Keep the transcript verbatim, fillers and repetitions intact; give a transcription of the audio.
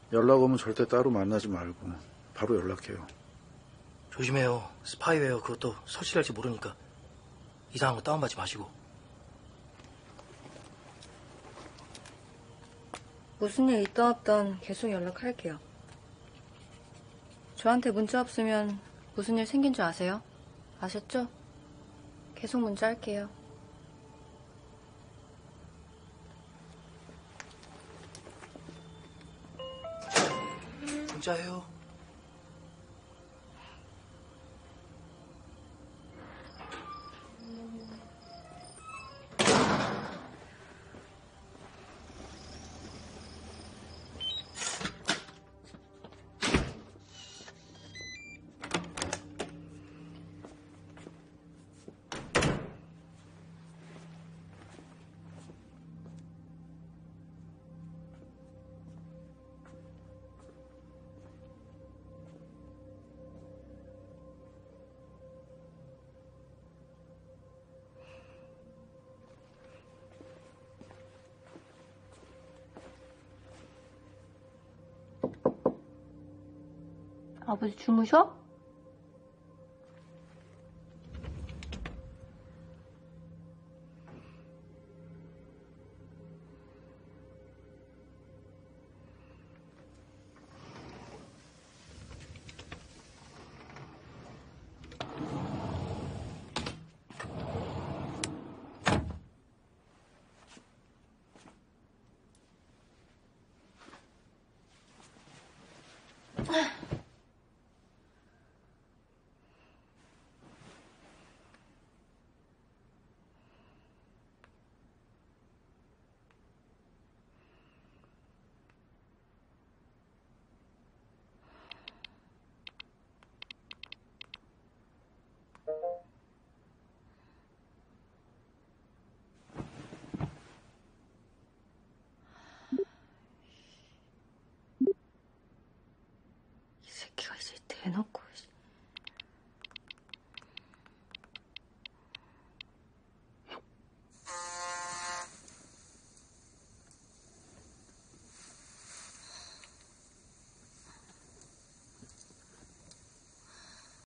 연락 오면 절대 따로 만나지 말고 바로 연락해요. 조심해요. 스파이웨어 그것도 설치할지 모르니까 이상한 거 다운받지 마시고. 무슨 일 있다 없던 계속 연락할게요. 저한테 문자 없으면 무슨 일 생긴 줄 아세요? 아셨죠? 계속 문자 할게요. 문자해요. 아버지 주무셔? 이 새끼가 이제 대놓고